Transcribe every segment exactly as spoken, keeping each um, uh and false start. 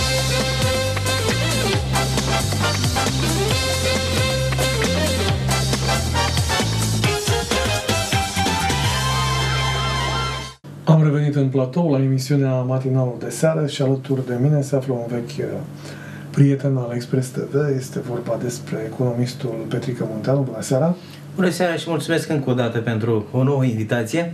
Am revenit în platou la emisiunea Matinalul de seară și alături de mine se află un vechi prieten al Express T V. Este vorba despre economistul Petrică Munteanu. Bună seara! Bună seara și mulțumesc încă o dată pentru o nouă invitație.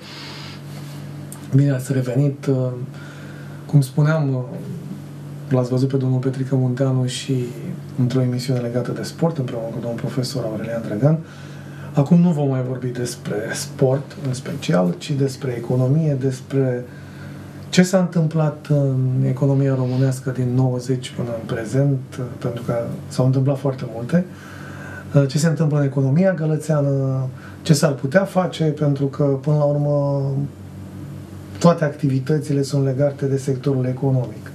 Bine ați revenit! Cum spuneam, l-ați văzut pe domnul Petrică Munteanu și într-o emisiune legată de sport, împreună cu domnul profesor Aurelian Drăgan. Acum nu vom mai vorbi despre sport în special, ci despre economie, despre ce s-a întâmplat în economia românească din nouăzeci până în prezent, pentru că s-au întâmplat foarte multe. Ce se întâmplă în economia gălățeană, ce s-ar putea face, pentru că, până la urmă, toate activitățile sunt legate de sectorul economic.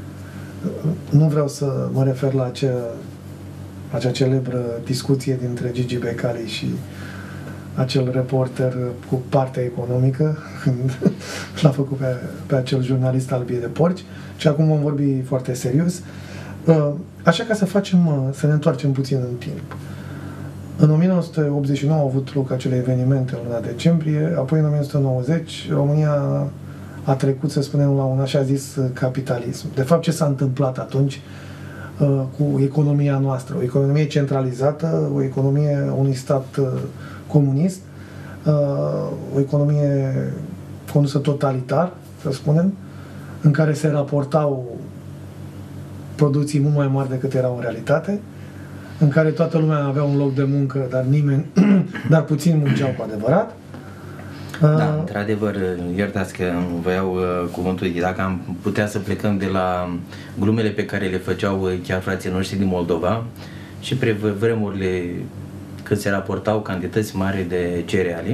Nu vreau să mă refer la acea, acea celebră discuție dintre Gigi Becali și acel reporter cu partea economică, când l-a făcut pe, pe acel jurnalist al Bie de Porci, și acum vom vorbi foarte serios. Așa, ca să facem, să ne întoarcem puțin în timp. În o mie nouă sute optzeci și nouă au avut loc acele evenimente în luna decembrie, apoi în o mie nouă sute nouăzeci România a trecut, să spunem, la un așa zis capitalism. De fapt, ce s-a întâmplat atunci uh, cu economia noastră? O economie centralizată, o economie unui stat uh, comunist, uh, o economie condusă totalitar, să spunem, în care se raportau producții mult mai mari decât erau în realitate, în care toată lumea avea un loc de muncă, dar nimeni, dar puțin munceau cu adevărat. Da, într-adevăr, iertați că vă iau uh, cuvântul, dacă am putea să plecăm de la glumele pe care le făceau chiar frații noștri din Moldova și pe vremurile când se raportau cantități mari de cereale,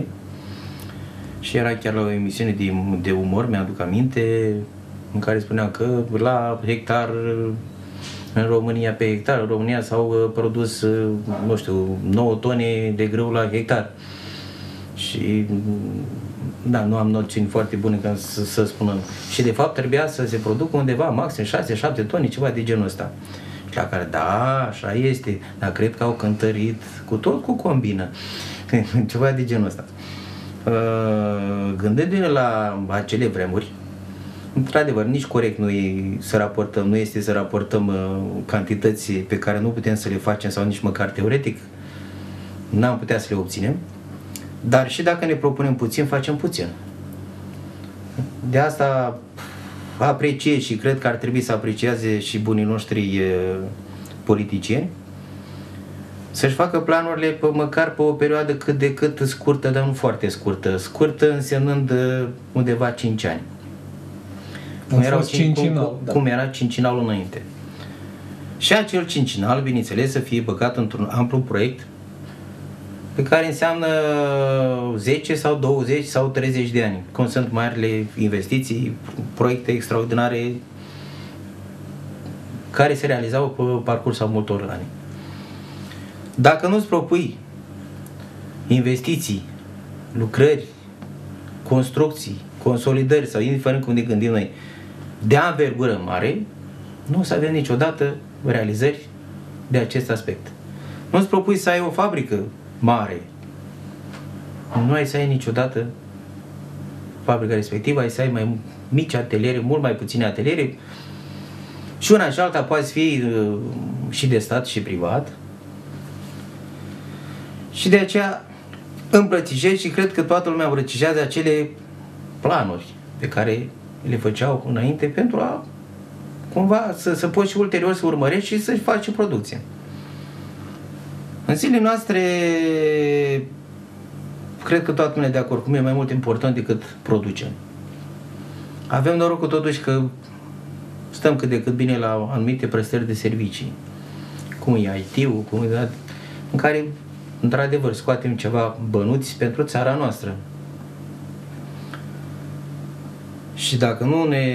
și era chiar la o emisiune de, de umor, mi-aduc aminte, în care spuneau că la hectar în România, pe hectar, în România s-au produs, nu știu, nouă tone de grâu la hectar. Și, da, nu am noțiuni foarte bune ca să, să spunem. Și, de fapt, trebuia să se producă undeva maxim șase șapte tone, ceva de genul ăsta. Și la care, da, așa este, dar cred că au cântărit cu tot cu combină. Ceva de genul ăsta. Gândindu-ne la acele vremuri, într-adevăr, nici corect nu e să raportăm, nu este să raportăm uh, cantități pe care nu putem să le facem sau nici măcar teoretic n-am putea să le obținem, dar și dacă ne propunem puțin, facem puțin. De asta apreciez și cred că ar trebui să aprecieze și bunii noștri uh, politicieni, să-și facă planurile pe, măcar pe o perioadă cât de cât scurtă, dar nu foarte scurtă, scurtă însemnând uh, undeva cinci ani. Cum, erau cincinal, cum, da. cum era cincinalul înainte. Și acel cincinal, bineînțeles, să fie băgat într-un amplu proiect pe care înseamnă zece sau douăzeci sau treizeci de ani, cum sunt marile investiții, proiecte extraordinare care se realizau pe parcursul multor ani. Dacă nu-ți propui investiții, lucrări, construcții, consolidări sau indiferent cum ne gândim noi, de anvergură mare, nu o să avem niciodată realizări de acest aspect. Nu îți propui să ai o fabrică mare, nu ai să ai niciodată fabrica respectivă, ai să ai mai mici ateliere, mult mai puține ateliere, și una și alta poate fi uh, și de stat și privat, și de aceea îmbrățișez și cred că toată lumea îmbrățișează acele planuri pe care le făceau înainte pentru a cumva să, să poți și ulterior să urmărești și să-și faci producție. În zilele noastre cred că toată lumea de acord cu mine, mai mult important decât producem. Avem norocul totuși că stăm cât de cât bine la anumite prestări de servicii, cum e I T-ul, cum e, în care într-adevăr scoatem ceva bănuți pentru țara noastră. Și dacă nu ne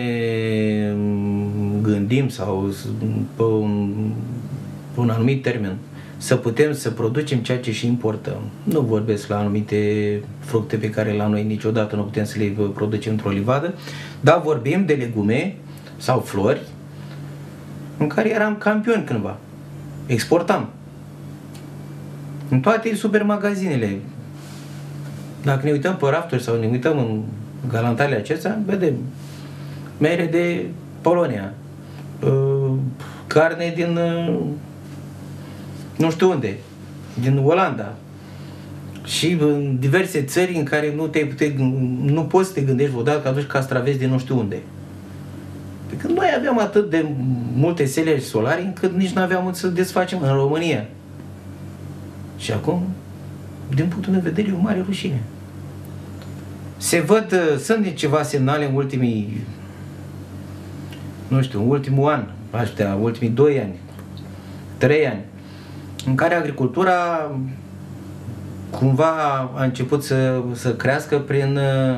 gândim sau pe un, pe un anumit termen să putem să producem ceea ce și importăm, nu vorbesc la anumite fructe pe care la noi niciodată nu putem să le producem într-o livadă, dar vorbim de legume sau flori în care eram campioni cândva. Exportam. În toate supermagazinele. Dacă ne uităm pe rafturi sau ne uităm în galantarele acestea, vedem mere de Polonia, carne din nu știu unde, din Olanda și în diverse țări în care nu, te pute, nu poți să te gândești vreodată că aduci castraveți din nu știu unde. Pe când noi aveam atât de multe seleri solari încât nici nu aveam să desfacem în România. Și acum, din punctul meu de vedere, e o mare rușine. Se văd, sunt ceva semnale în ultimii, nu știu, în ultimul an, aș putea, ultimii doi ani, trei ani, în care agricultura cumva a început să, să crească prin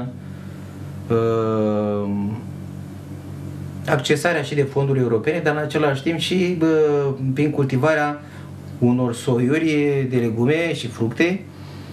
uh, accesarea și de fonduri europene, dar în același timp și uh, prin cultivarea unor soiuri de legume și fructe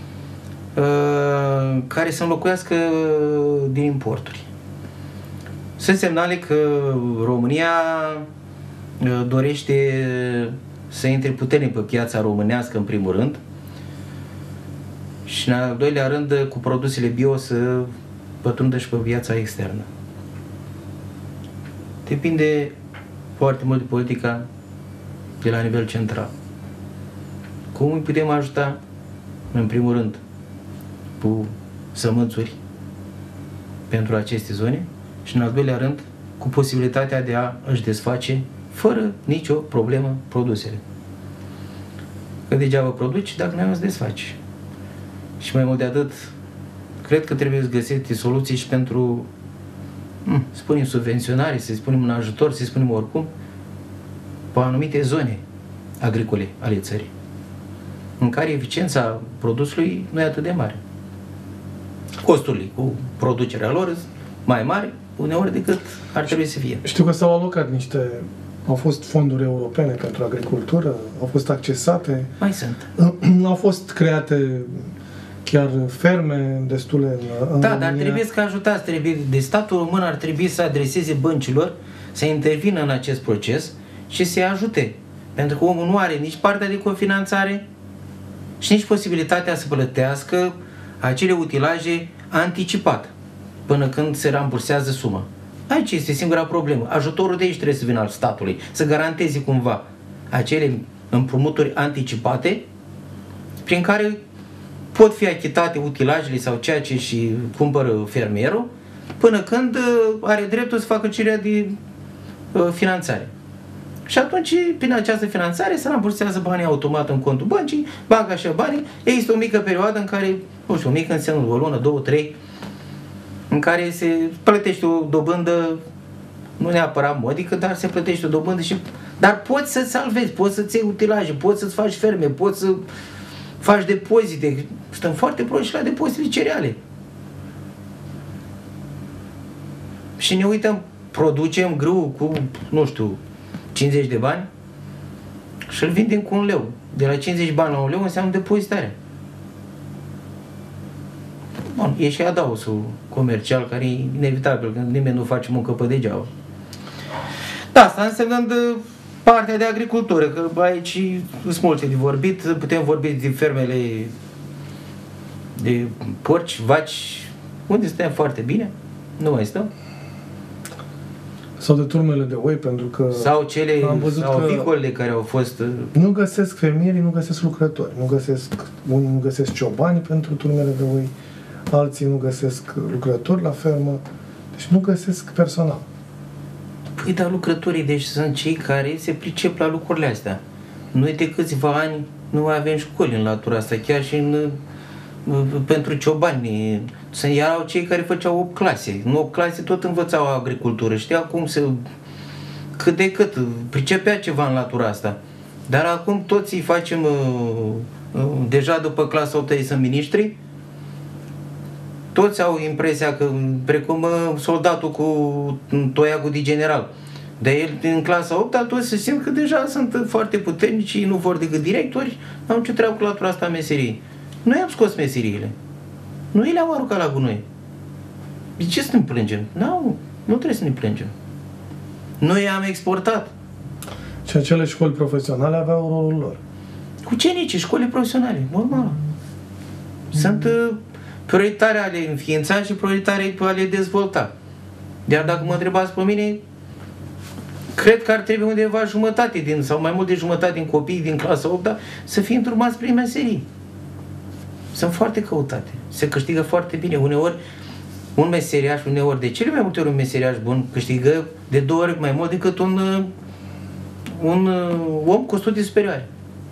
uh, care să înlocuiască din importuri. Sunt semnale că România uh, dorește să intre puternic pe piața românească în primul rând și în al doilea rând cu produsele bio să pătrundă și pe piața externă. Depinde foarte mult de politica de la nivel central. Cum îi putem ajuta? În primul rând, cu sămânțuri pentru aceste zone și în al doilea rând, cu posibilitatea de a își desface fără nicio problemă produsele. Că degeaba produci dacă nu îți desfaci. Și mai mult de atât, cred că trebuie să găsești soluții și pentru, să spunem, subvenționare, să spunem un ajutor, să spunem oricum, pe anumite zone agricole ale țării, în care eficiența produsului nu e atât de mare. Costurile cu producerea lor sunt mai mari uneori decât ar trebui să fie. Știu că s-au alocat niște, au fost fonduri europene pentru agricultură, au fost accesate. Mai sunt. Au fost create chiar ferme destule în, în Da, România. dar trebuie să ajutați, trebuie, de statul român ar trebui să adreseze băncilor, să intervină în acest proces și să-i ajute. Pentru că omul nu are nici partea de cofinanțare și nici posibilitatea să plătească acele utilaje anticipat, până când se rambursează suma. Aici este singura problemă. Ajutorul de aici trebuie să vină al statului, să garanteze cumva acele împrumuturi anticipate prin care pot fi achitate utilajele sau ceea ce și cumpără fermierul până când are dreptul să facă cererea de uh, finanțare. Și atunci, prin această finanțare, se rambursează banii automat în contul băncii, banca și banii, există o mică perioadă în care, nu știu, o mică înseamnă o lună, două, trei, în care se plătește o dobândă, nu neapărat modică, dar se plătește o dobândă și... Dar poți să-ți salvezi, poți să-ți iei utilaje, poți să-ți faci ferme, poți să faci depozite. Stăm foarte proști și la depozitele cereale. Și ne uităm, producem grâu cu, nu știu, cincizeci de bani și îl vindem cu un leu. De la cincizeci bani la un leu înseamnă depozitare. Bun, e și adausul comercial care e inevitabil, că nimeni nu face muncă pe degeaba. Da, asta însemnând partea de agricultură, că aici sunt multe de vorbit, putem vorbi de fermele de porci, vaci, unde stăm foarte bine, nu mai stăm. Sau de turmele de oi, pentru că sau cele, am văzut sau că vicolele care au fost... Nu găsesc fermierii, nu găsesc lucrători, nu găsesc, unii nu găsesc ciobani pentru turmele de oi, alții nu găsesc lucrători la fermă, deci nu găsesc personal. Păi, dar lucrătorii, deci sunt cei care se pricep la lucrurile astea. Noi de câțiva ani nu mai avem școli în latura asta, chiar și în, pentru ciobani. Erau cei care făceau opt clase. În opt clase tot învățau agricultură, știau cum să... cât de cât, pricepea ceva în latura asta. Dar acum toți îi facem, deja după clasa opt sunt miniștri, toți au impresia că, precum soldatul cu toiagul de general, dar el în clasa opt, toți se simt că deja sunt foarte puternici, nu vor decât directori, nu au ce treabă cu latura asta meseriei. Noi am scos meseriile. Noi le-am aruncat la gunoi. De ce să ne plângem? Nu, nu trebuie să ne plângem. Noi am exportat. Și acele școli profesionale aveau rolul lor. Ucenicii, școli profesionale, normal. Sunt uh, prioritare ale înființa și prioritare ale dezvolta. Iar dacă mă întrebați pe mine, cred că ar trebui undeva jumătate din, sau mai mult de jumătate din copiii din clasa a opta să fie îndrumați prin meserii. Sunt foarte căutate. Se câștigă foarte bine. Uneori, un meseriaș, uneori, de cele mai multe ori un meseriaș bun câștigă de două ori mai mult decât un, un om cu studii superioare.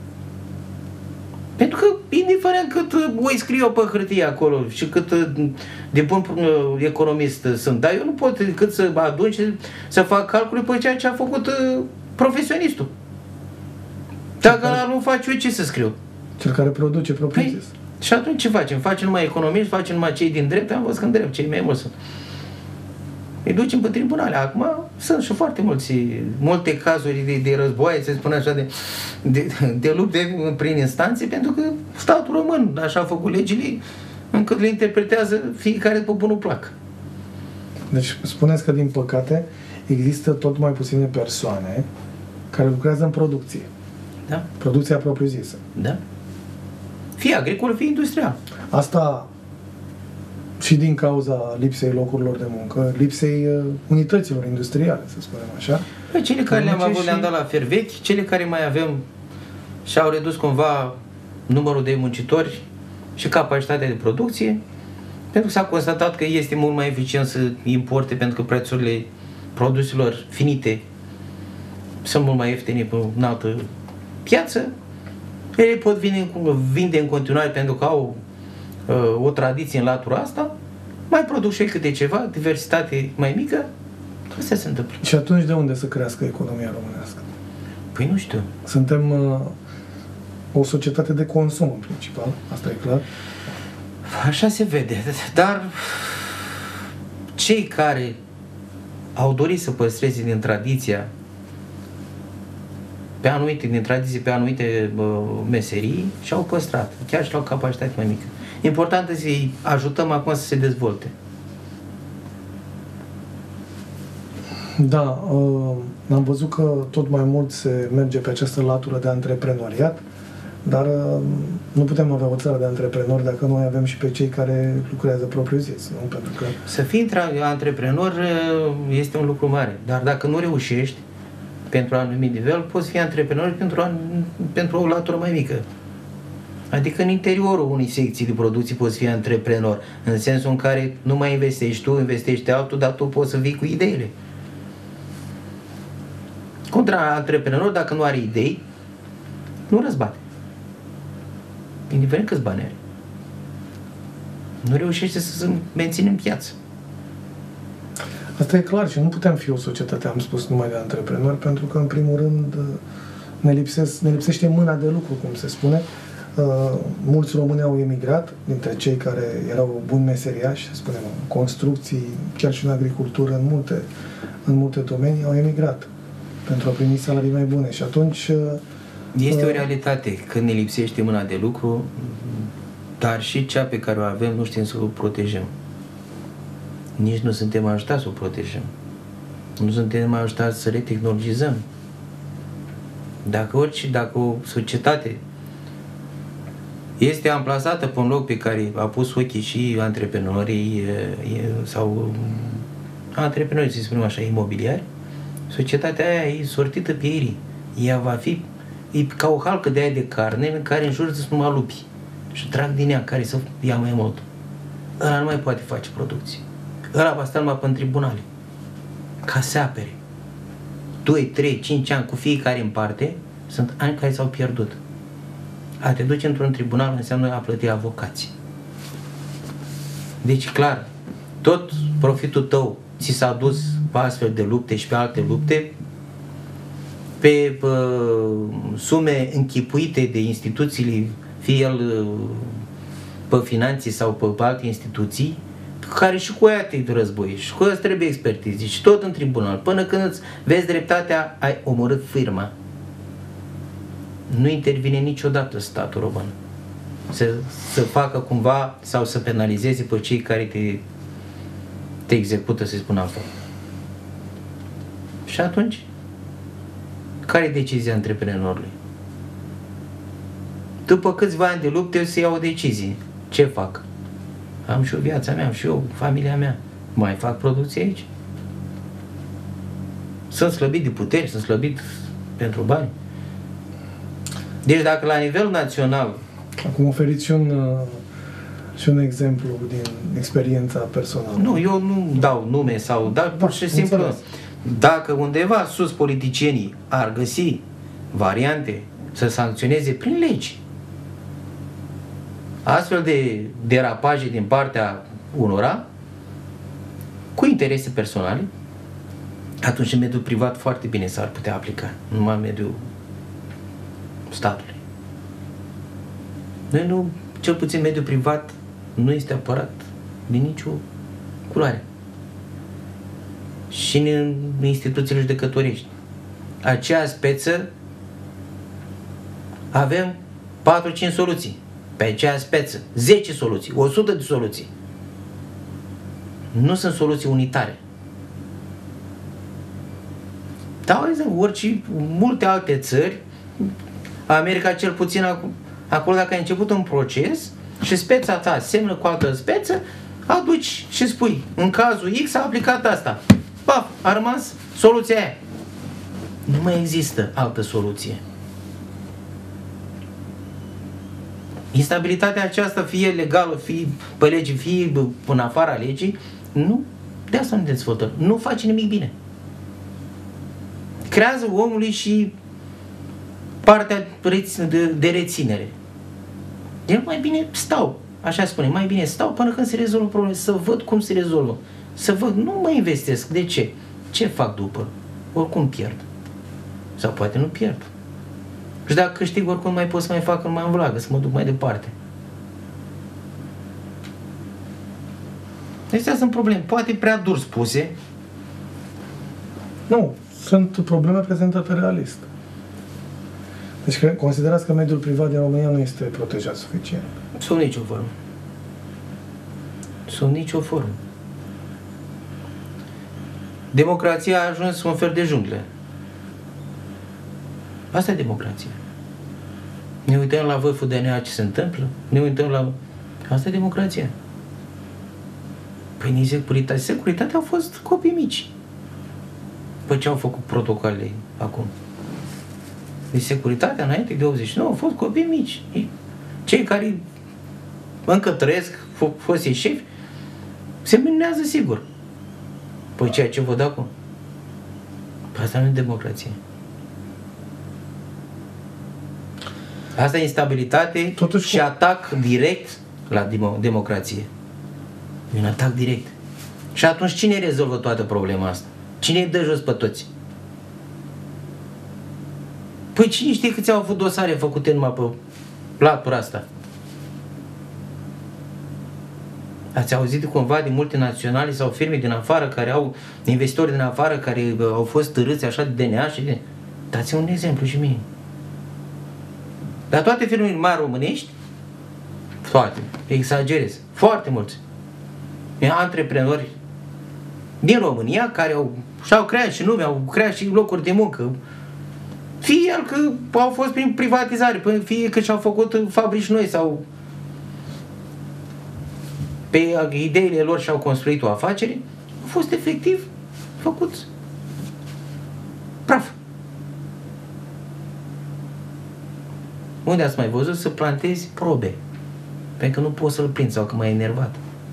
Pentru că, indiferent cât o scrie eu pe hârtie acolo și cât de bun economist sunt, dar eu nu pot decât să adun și să fac calcule pe ceea ce a făcut profesionistul. Dacă ăla nu fac eu, ce să scriu? Cel care produce propriu Păi, și atunci ce facem? Facem numai economiști, facem numai cei din drept, am văzut că în drept, cei mai mulți sunt. Îi ducem pe tribunale. Acum sunt și foarte mulți, multe cazuri de, de războaie, se spune așa, de, de, de lupte prin instanțe, pentru că statul român așa a făcut legile încât le interpretează fiecare după bunul plac. Deci spuneți că, din păcate, există tot mai puține persoane care lucrează în producție. Da. Producția propriu-zisă. Da. Fie agricol, fie industrial. Asta și din cauza lipsei locurilor de muncă, lipsei uh, unităților industriale, să spunem așa. Păi cele care le-am avut, și... le-am dat la fer vechi, cele care mai avem și-au redus cumva numărul de muncitori și capacitatea de producție, pentru că s-a constatat că este mult mai eficient să importe, pentru că prețurile produselor finite sunt mult mai ieftine pe în altă piață. Ele pot vinde, vinde în continuare pentru că au uh, o tradiție în latura asta, mai produc și câte ceva, diversitate mai mică, asta se întâmplă. Și atunci de unde să crească economia românească? Păi nu știu. Suntem uh, o societate de consum în principal, asta e clar. Așa se vede, dar cei care au dorit să păstreze din tradiția pe anumite, din tradiție, pe anumite uh, meserii și-au păstrat, chiar și la o capacitate mai mică. Important este să-i ajutăm acum să se dezvolte. Da, uh, am văzut că tot mai mult se merge pe această latură de antreprenoriat, dar uh, nu putem avea o țară de antreprenori dacă noi avem și pe cei care lucrează propriu-zis, nu? Pentru că... Să fii antreprenor este un lucru mare, dar dacă nu reușești pentru un anumit nivel, poți fi antreprenor pentru, an, pentru o latură mai mică. Adică în interiorul unei secții de producție poți fi antreprenor, în sensul în care nu mai investești tu, investești altul, dar tu poți să vii cu ideile. Contra antreprenor, dacă nu are idei, nu răzbate. Indiferent câți bani are. Nu reușește să se menține în piață. Asta e clar și nu putem fi o societate, am spus, numai de antreprenori, pentru că, în primul rând, ne, lipsesc, ne lipsește mâna de lucru, cum se spune. Uh, mulți români au emigrat, dintre cei care erau buni meseriași, să spunem, în construcții, chiar și în agricultură, în multe, în multe domenii, au emigrat pentru a primi salarii mai bune. Și atunci... Uh, este o realitate, când ne lipsește mâna de lucru, dar și cea pe care o avem nu știm să o protejăm. Nici nu suntem ajutați să o protejăm. Nu suntem ajutați să retehnologizăm. Dacă orice, dacă o societate este amplasată pe un loc pe care a pus ochii și antreprenorii sau antreprenorii, să spunem așa, imobiliari, societatea aia e sortită pe ei. Ea va fi e ca o halcă de aia de carne în care în jur sunt numai lupi și trag din ea care să ia mai mult. Ăla nu mai poate face producție. Ăla va sta numai pe în tribunale ca să apere. doi, trei, cinci ani cu fiecare în parte sunt ani care s-au pierdut. A te duce într-un tribunal înseamnă a plăti avocații. Deci, clar, tot profitul tău ți s-a dus pe astfel de lupte și pe alte lupte, pe, pe sume închipuite de instituțiile, fie el pe finanțe sau pe, pe alte instituții, care și cu aia te război, și cu aia trebuie expertize, și tot în tribunal. Până când îți vezi dreptatea, ai omorât firma. Nu intervine niciodată statul român să, să facă cumva sau să penalizeze pe cei care te, te execută, să-i spun altfel. Și atunci, Care e decizia antreprenorului? După câțiva ani de lupte, eu să iau o decizie. Ce fac? Am și eu viața mea, am și eu familia mea. Mai fac producție aici? Sunt slăbit de puteri, sunt slăbit pentru bani. Deci dacă la nivel național... Acum oferiți și un, și un exemplu din experiența personală. Nu, eu nu dau nume sau... Dar pur și simplu, înțeles. Dacă undeva sus politicienii ar găsi variante să sancționeze prin legi astfel de derapaje din partea unora cu interese personale, atunci în mediul privat foarte bine s-ar putea aplica, numai în mediul statului. Noi nu, cel puțin mediul privat nu este apărat din nicio culoare. Și în instituțiile judecătorești. Aceea speță avem patru cinci soluții. Pe aceea speță zece soluții, o sută de soluții. Nu sunt soluții unitare. Dau exemplu, orice, multe alte țări, America cel puțin acolo, dacă ai început un proces și speța ta semnă cu altă speță, aduci și spui, în cazul X a aplicat asta. Paf, a rămas soluția aia. Nu mai există altă soluție. Instabilitatea aceasta, fie legală, fie pe lege, fie în afara legii, nu, de asta nu dezvoltă. Nu face nimic bine. Creează omului și partea de reținere. El mai bine stau, așa spune, mai bine stau până când se rezolvă probleme, să văd cum se rezolvă. Să văd, nu mă investesc. De ce? Ce fac după? Oricum pierd. Sau poate nu pierd. Și dacă câștig, oricum mai pot să mai fac în mai în vlagă, să mă duc mai departe. Astea sunt probleme, poate prea dur spuse. Nu, sunt probleme prezentate realist. Deci considerați că mediul privat din România nu este protejat suficient? Sub nicio formă. Sub nicio formă. Democrația a ajuns un fel de junglă. Asta e democrația. Ne uităm la vârful D N A ce se întâmplă, ne uităm la... Asta e democrația. Păi nici securitate. Securitatea au fost copii mici. Păi ce au făcut protocoalele acum? Deci securitatea înainte de optzeci și nouă au fost copii mici. Cei care încă trăiesc, foștii șefi, se minunează sigur. Păi ceea ce văd acum? Păi asta nu e democrație. Asta e instabilitate. Totuși, și atac direct la democrație. E un atac direct. Și atunci cine rezolvă toată problema asta? Cine îi dă jos pe toți? Păi cine știe câți au avut dosare făcute numai pe latura asta? Ați auzit cumva de multinaționale sau firme din afară care au investitori din afară care au fost târâți așa de D N A și de... Dați-mi un exemplu și mie. Dar toate firmele mari românești, toate, exagerez, foarte mulți, antreprenori din România care au, și-au creat și nume, au creat și locuri de muncă, fie că au fost prin privatizare, fie că și-au făcut fabrici noi sau pe ideile lor și-au construit o afacere, au fost efectiv făcuți praf. Unde ați mai văzut să plantezi probe? Pentru că nu poți să-l prinzi sau că m-ai enervat.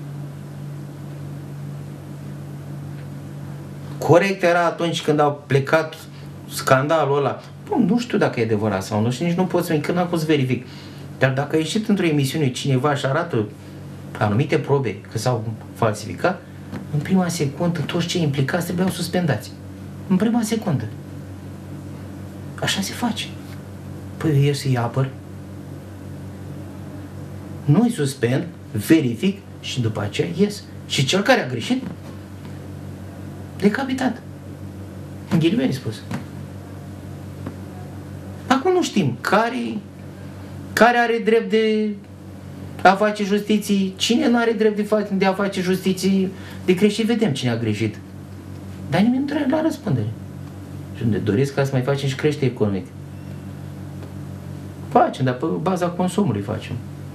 Corect era atunci când au plecat scandalul ăla. Bun, nu știu dacă e adevărat sau nu și nici nu pot să când n-am fost să verific. Dar dacă a ieșit într-o emisiune cineva și arată anumite probe că s-au falsificat, în prima secundă toți cei implicați trebuiau suspendați. În prima secundă. Așa se face. Păi eu să-i apăr. Nu-i suspend, verific și după aceea ies. Și cel care a greșit, decapitat. În ghilimele spus. Acum nu știm care, care are drept de a face justiție, cine nu are drept de, fa- de a face justiție de greșit, vedem cine a greșit. Dar nimeni nu trebuie la răspundere. Și ne doresc ca să mai facem și creștere economică. Facem, dar pe baza consumului facem.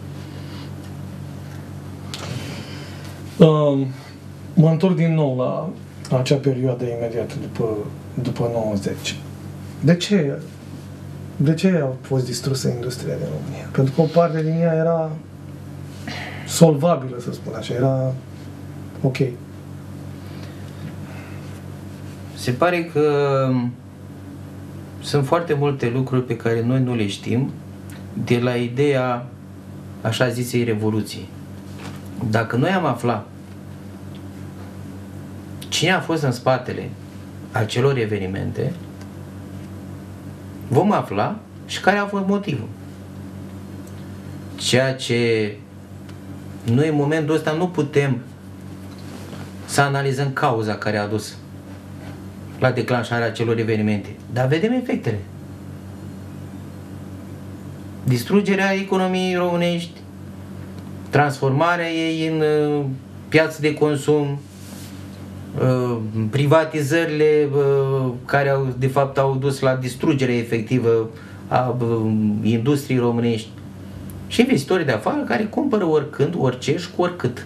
Um, mă întorc din nou la, la acea perioadă imediată după, după nouăzeci. De ce, de ce a fost distrusă industria din România? Pentru că o parte din ea era solvabilă, să spun așa, era ok. Se pare că sunt foarte multe lucruri pe care noi nu le știm de la ideea așa zisei revoluții. Dacă noi am aflat cine a fost în spatele acelor evenimente, vom afla și care a fost motivul. Ceea ce noi în momentul ăsta nu putem să analizăm cauza care a dus la declanșarea acelor evenimente, dar vedem efectele. Distrugerea economiei românești, transformarea ei în uh, piață de consum, uh, privatizările uh, care au, de fapt au dus la distrugerea efectivă a uh, industriei românești și investitorii de afară care cumpără oricând, orice și cu oricât.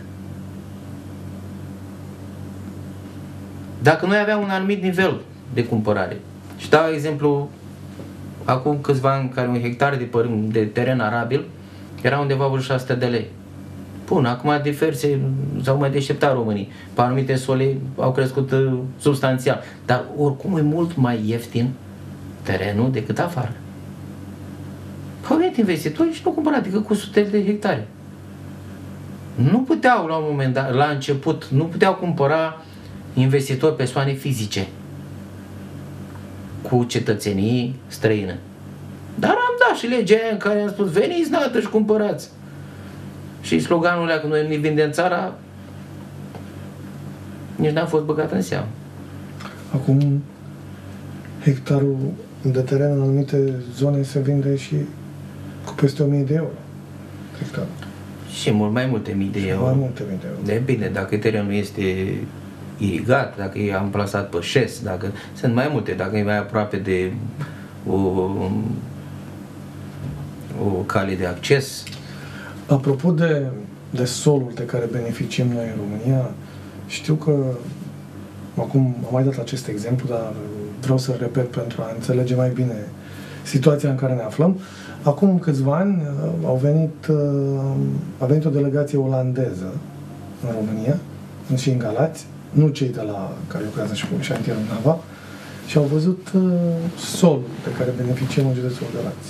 Dacă noi aveam un anumit nivel de cumpărare, și dau exemplu, acum câțiva ani, care un hectar de, păr- de teren arabil era undeva vreo șase sute de lei. Bun, acum diverse s-au mai deșteptat românii. Pe anumite sole au crescut uh, substanțial. Dar oricum e mult mai ieftin terenul decât afară. Au venit investitori și nu au cumpărat decât cu sute de hectare. Nu puteau la un moment dat, la început, nu puteau cumpăra investitori, persoane fizice cu cetățenii străină. Dar am dat și legea aia în care am spus veniți, nată, și cumpărați. Și sloganul ăla că noi ne vindem țara nici n-a fost băgat în seamă. Acum hectarul de teren în anumite zone se vinde și cu peste o mie de euro. Hectarul. Și mult mai multe mii de euro. Mai multe mii de euro. De bine, dacă terenul este irigat, dacă e amplasat pe șes, dacă sunt mai multe, dacă e mai aproape de o, o cale de acces. Apropo de, de solul de care beneficiem noi în România, știu că acum am mai dat acest exemplu, dar vreau să-l repet pentru a înțelege mai bine situația în care ne aflăm. Acum câțiva ani au venit, a venit o delegație olandeză în România, și în Galați, nu cei de la care lucrează și cu șantierul Nava, și au văzut uh, solul de care beneficiem în județul Galați.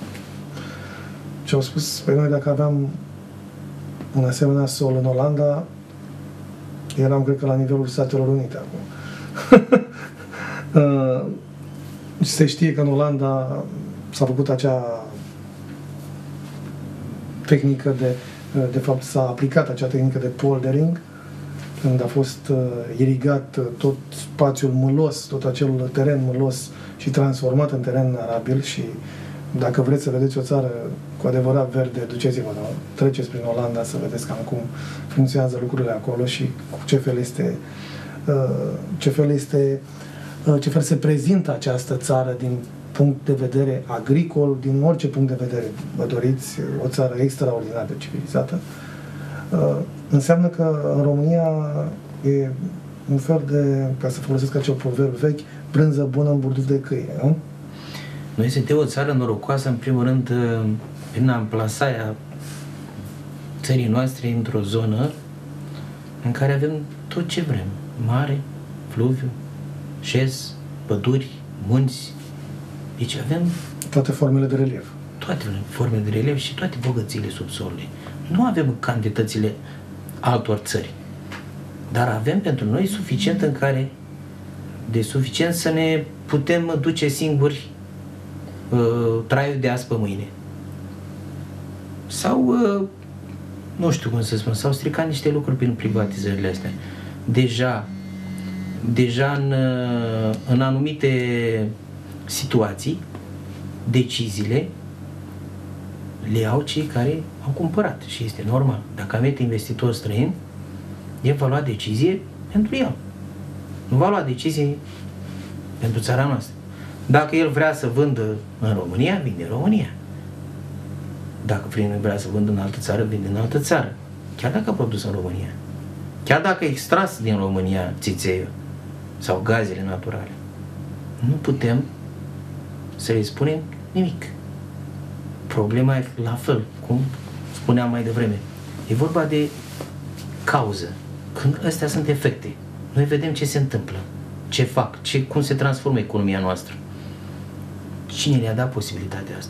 Și au spus, pe noi dacă aveam un asemenea sol în Olanda, eram, cred că, la nivelul Statelor Unite acum. uh, se știe că în Olanda s-a făcut acea tehnică de, de fapt s-a aplicat acea tehnică de poldering, când a fost uh, irigat uh, tot spațiul mâlos, tot acel teren mâlos și transformat în teren arabil. Și dacă vreți să vedeți o țară cu adevărat verde, duceți-vă, da? Treceți prin Olanda să vedeți cam cum funcționează lucrurile acolo și cu ce fel este uh, ce fel este uh, ce fel se prezintă această țară din punct de vedere agricol, din orice punct de vedere vă doriți, o țară extraordinar de civilizată. Uh, înseamnă că în România e un fel de, ca să folosesc acel proverb vechi, brânză bună în burduf de câine, nu? Noi suntem o țară norocoasă, în primul rând, prin amplasarea țării noastre într-o zonă în care avem tot ce vrem. Mare, fluviu, șez, păduri, munți. Deci avem toate formele de relief. Toate formele de relief și toate bogățiile subsolului. Nu avem cantitățile altor țări, dar avem pentru noi suficient în care de suficient să ne putem duce singuri uh, traiul de azi pe mâine. Sau uh, nu știu cum să spun, s-au stricat niște lucruri prin privatizările astea. Deja deja în, uh, în anumite situații deciziile le iau cei care au cumpărat și este normal. Dacă am venit investitor străin, el va lua decizie pentru el. Nu va lua decizie pentru țara noastră. Dacă el vrea să vândă în România, vinde în România. Dacă vrea să vândă în altă țară, vinde în altă țară. Chiar dacă a produs în România. Chiar dacă a extras din România țițeiul sau gazele naturale. Nu putem să le spunem nimic. Problema e la fel, cum spuneam mai devreme. E vorba de cauză. Când astea sunt efecte, noi vedem ce se întâmplă, ce fac, ce, cum se transformă economia noastră. Cine le-a dat posibilitatea asta?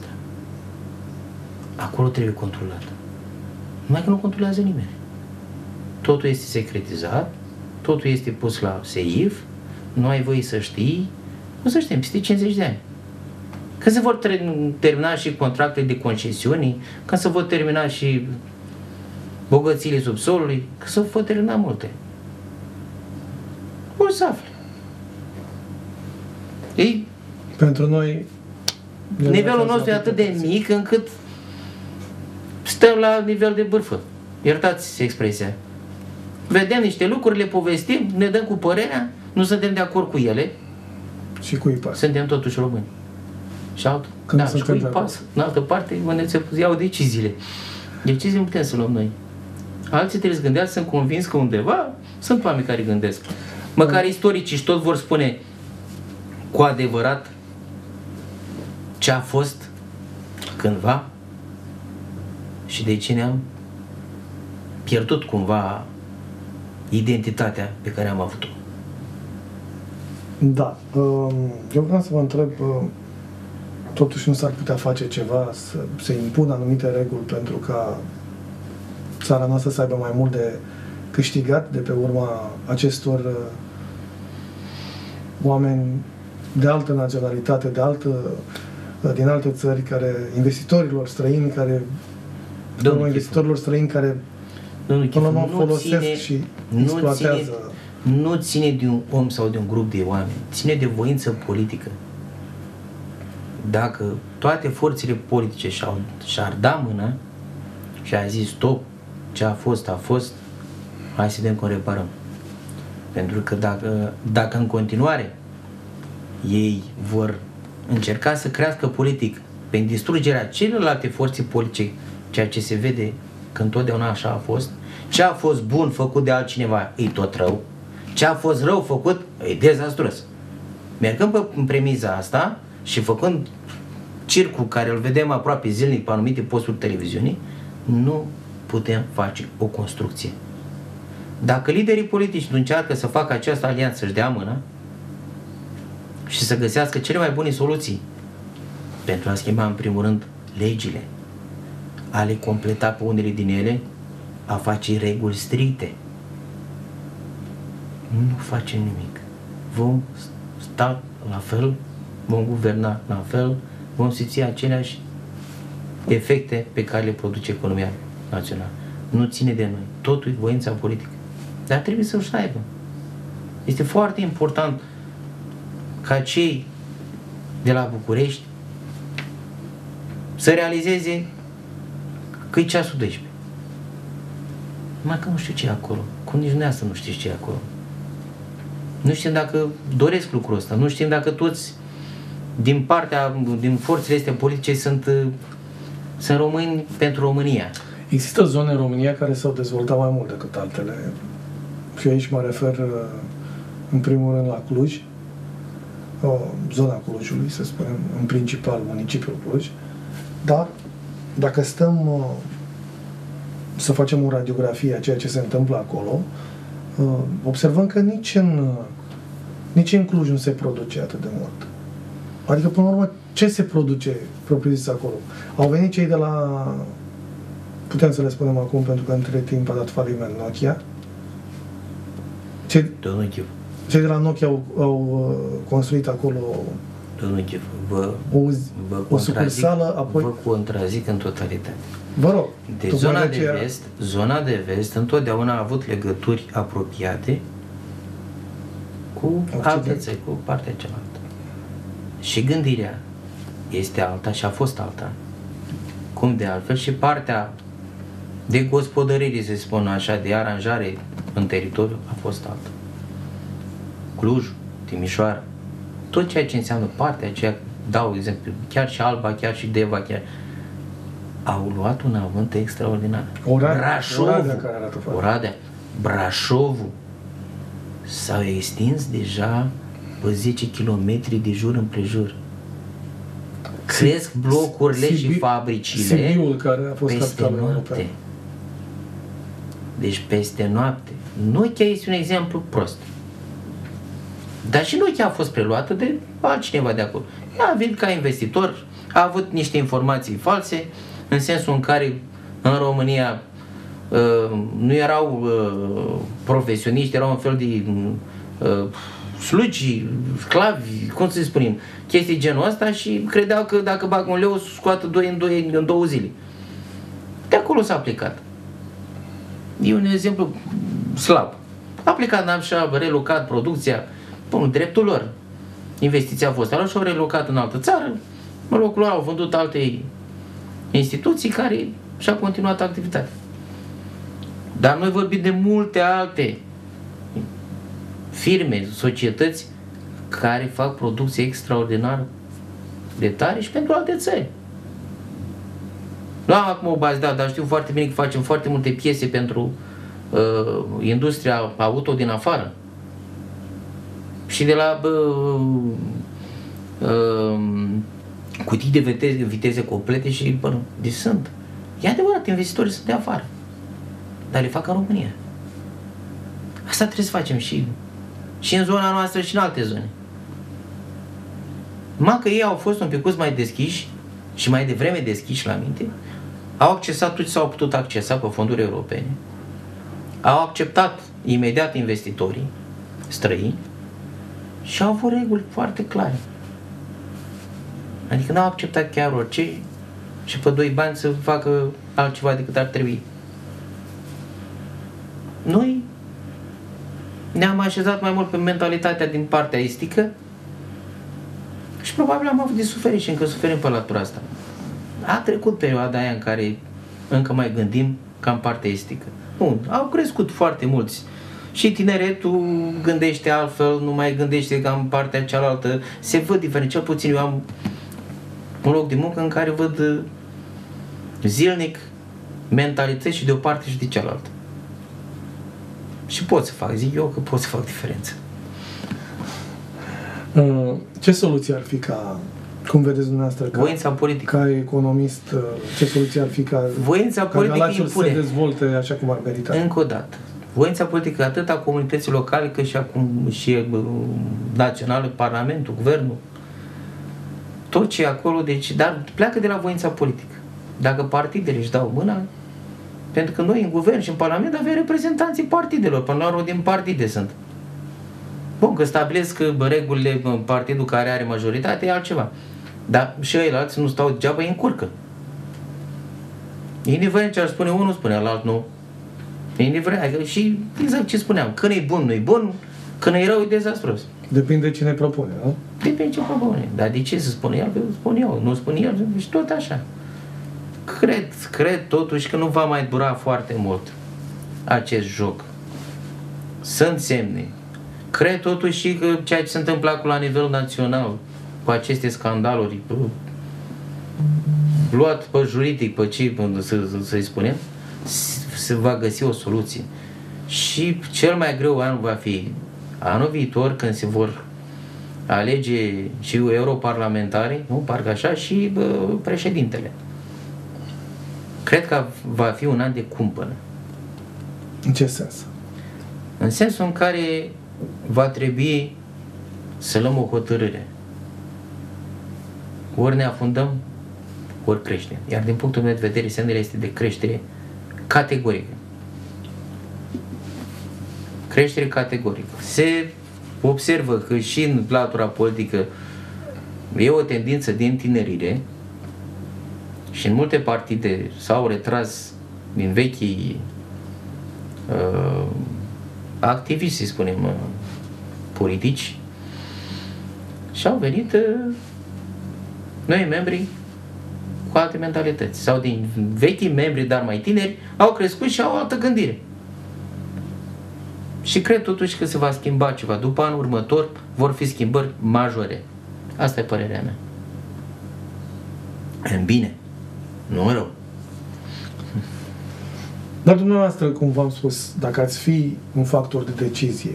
Acolo trebuie controlat. Numai că nu controlează nimeni. Totul este secretizat, totul este pus la seif, nu ai voie să știi, nu să știm, peste cincizeci de ani. Când se vor termina și contractele de concesiuni, când se vor termina și bogățiile subsolului, că se vor termina multe. O să afle. Ei, pentru noi nivelul nostru e atât de mic încât stăm la nivel de bârfă. Iertați expresia. Vedem niște lucruri, le povestim, ne dăm cu părerea, nu suntem de acord cu ele. Și cu ei pasă. Suntem totuși români. Și alt, da, și cu ei pasă. În altă parte, unde se iau deciziile. Decizii nu putem să luăm noi. Alții trebuie să gândească, sunt convins că undeva sunt oameni care gândesc. Măcar mm. istoricii și tot vor spune cu adevărat ce a fost cândva și de ce ne-am pierdut cumva identitatea pe care am avut-o. Da. Eu vreau să vă întreb, totuși nu s-ar putea face ceva să se impună anumite reguli pentru ca țara noastră să aibă mai mult de câștigat de pe urma acestor oameni de altă naționalitate, de altă, din alte țări, care, investitorilor străini care Domnul investitorilor străini care până la folosesc ține, și exploatează. Nu ține, nu ține de un om sau de un grup de oameni, ține de voință politică. Dacă toate forțele politice și-au, și-ar da mâna și a zis stop, ce a fost, a fost, hai să vedem cum reparăm. Pentru că dacă, dacă în continuare ei vor încerca să crească politic prin distrugerea celorlalte forțe politice, ceea ce se vede că întotdeauna așa a fost, ce a fost bun făcut de altcineva, e tot rău, ce a fost rău făcut, e dezastruos. Mergând pe, în premiza asta și făcând circul care îl vedem aproape zilnic pe anumite posturi televiziunii, nu putem face o construcție. Dacă liderii politici nu încearcă să facă această alianță, să-și dea mâna și să găsească cele mai bune soluții pentru a schimba în primul rând legile, a le completa pe unele din ele, a face reguli stricte, nu facem nimic. Vom sta la fel, vom guverna la fel, vom simți aceleași efecte pe care le produce economia națională. Nu ține de noi. Totul e voința politică. Dar trebuie să-și aibă. Este foarte important ca cei de la București să realizeze că e ceasul doisprezece. Numai că nu știu ce e acolo. Cum nici dumneavoastră nu știți ce e acolo. Nu știm dacă doresc lucrul ăsta. Nu știm dacă toți din partea, din forțele astea politice sunt, sunt români pentru România. Există zone în România care s-au dezvoltat mai mult decât altele. Și aici mă refer în primul rând la Cluj, o, zona Clujului, să spunem, în principal municipiul Cluj. Dar dacă stăm uh, să facem o radiografie a ceea ce se întâmplă acolo, uh, observăm că nici în, uh, nici în Cluj nu se produce atât de mult. Adică, până la urmă, ce se produce propriu-zis acolo? Au venit cei de la, putem să le spunem acum, pentru că între timp a dat faliment Nokia. Cei, cei de la Nokia au, au construit acolo Domnul Chif, vă, o, vă, o sucursală, apoi... vă contrazic în totalitate. Vă rog. De zona de aceea... vest, zona de vest întotdeauna a avut legături apropiate cu alte țări, cu partea cealaltă. Și gândirea este alta și a fost alta. Cum de altfel și partea de gospodărire, să spun așa, de aranjare în teritoriu a fost alta. Cluj, Timișoara, tot ceea ce înseamnă partea aceea, dau exemplu, chiar și Alba, chiar și Deva, chiar, au luat un avânt extraordinar. Oradea, Brașovul, Oradea care arată foarte. Oradea, Brașovul s-au extins deja pe zece kilometri de jur împrejur. Cresc blocurile Sibiu, și fabricile Sibiul, care a fost peste capitală noapte. europeană. Deci peste noapte. Nokia este un exemplu prost. Dar și Nokia a fost preluată de altcineva de acolo. Ea a venit ca investitor, a avut niște informații false, în sensul în care în România uh, nu erau uh, profesioniști, erau un fel de uh, slugi, sclavi, cum să spunem, chestii genul ăsta și credeau că dacă bag un leu o să scoată doi în, doi, în două zile. De acolo s-a aplicat. E un exemplu slab. A plecat, n-am și-a relocat producția, bun, dreptul lor. Investiția a fost altă și au relocat în altă țară, în locul lor au vândut alte instituții care și-au continuat activitatea. Dar noi vorbim de multe alte firme, societăți care fac producție extraordinar de tare și pentru alte țări. Nu am acum o bază de date, dar știu foarte bine că facem foarte multe piese pentru uh, industria auto din afară. Și de la uh, uh, cutii de viteze, viteze complete și, bă, deci sunt. E adevărat, investitorii sunt de afară. Dar le fac în România. Asta trebuie să facem și, și în zona noastră și în alte zone. Numai că ei au fost un picuț mai deschiși și mai devreme deschiși la minte, au accesat tot ce s-au putut accesa pe fonduri europene, au acceptat imediat investitorii străini și au avut reguli foarte clare. Adică n-au acceptat chiar orice și pe doi bani să facă altceva decât ar trebui. Noi ne-am așezat mai mult pe mentalitatea din partea estică și probabil am avut de suferit și încă suferim pe latura asta. A trecut perioada aia în care încă mai gândim ca în partea estică. Bun, au crescut foarte mulți. Și tineretul gândește altfel, nu mai gândește ca în partea cealaltă. Se văd diferent. Cel puțin eu am un loc de muncă în care văd zilnic mentalități și de o parte și de cealaltă. Și pot să fac, zic eu că pot să fac diferență. Ce soluție ar fi ca, cum vedeți dumneavoastră, ca, voința politică. Ca economist, ce soluție ar fi ca, voința ca politică Galațiul să impune. se dezvolte așa cum ar merita? Încă o dată. Voința politică atât a comunității locale cât și acum și uh, națională, Parlamentul, Guvernul, tot ce e acolo, deci, dar pleacă de la voința politică. Dacă partidele își dau mâna, pentru că noi în Guvern și în Parlament avem reprezentanții partidelor, până la urmă din partide sunt. Bun, că stabilesc regulile în partidul care are majoritate, e altceva. Dar și ăilalți nu stau degeaba, îi încurcă. Indiferent ce ar spune unul, spune alt nu. Indiferent, adică și exact ce spuneam, când e bun, nu e bun, când e rău, e dezastros. Depinde cine propune, nu? Depinde ce propune. Dar de ce să spune el, că spun eu, nu spun el, și tot așa. Cred, cred totuși că nu va mai dura foarte mult acest joc. Sunt semne. Cred totuși și că ceea ce se întâmplă acolo la nivel național, cu aceste scandaluri, luat pe juridic, pe ce, să, să-i spunem, se va găsi o soluție. Și cel mai greu an va fi anul viitor, când se vor alege și europarlamentari, nu, parcă așa, și bă, președintele. Cred că va fi un an de cumpănă. În ce sens? În sensul în care va trebui să luăm o hotărâre. Ori ne afundăm, ori creștem. Iar din punctul meu de vedere, semnele este de creștere categorică. Creștere categorică. Se observă că și în latura politică e o tendință de întinerire și în multe partide s-au retras din vechii uh, activiști, să spunem, uh, politici și au venit uh, noi membri cu alte mentalități sau din vechii membri, dar mai tineri, au crescut și au o altă gândire. Și cred totuși că se va schimba ceva. După anul următor vor fi schimbări majore. Asta e părerea mea. În bine, nu în rău. Dar dumneavoastră, cum v-am spus, dacă ați fi un factor de decizie,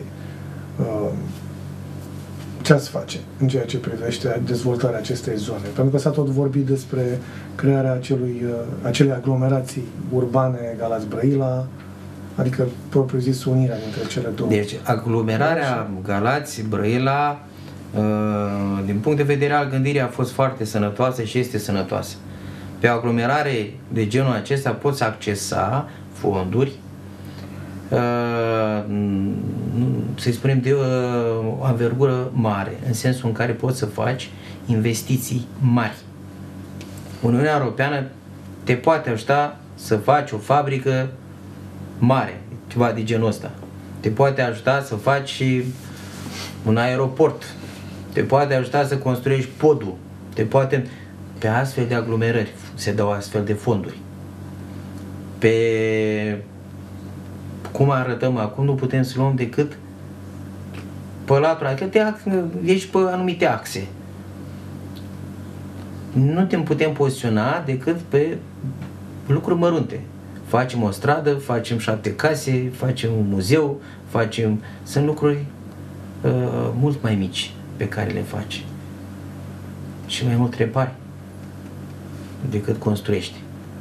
ce ați face în ceea ce privește dezvoltarea acestei zone? Pentru că s-a tot vorbit despre crearea acelui, acelei aglomerații urbane Galați-Brăila, adică propriu zis unirea dintre cele două. Deci aglomerarea Galați-Brăila, din punct de vedere al gândirii, a fost foarte sănătoasă și este sănătoasă. Pe o aglomerare de genul acesta poți accesa fonduri, să-i spunem, de o anvergură mare, în sensul în care poți să faci investiții mari. Uniunea Europeană te poate ajuta să faci o fabrică mare, ceva de genul ăsta. Te poate ajuta să faci un aeroport, te poate ajuta să construiești podul, te poate... Pe astfel de aglomerări se dau astfel de fonduri. Pe cum arătăm acum, nu putem să luăm decât pe latura, adică te, ești pe anumite axe. Nu te putem poziționa decât pe lucruri mărunte. Facem o stradă, facem șapte case, facem un muzeu, facem... Sunt lucruri uh, mult mai mici pe care le faci. Și mai mult repari decât construiești.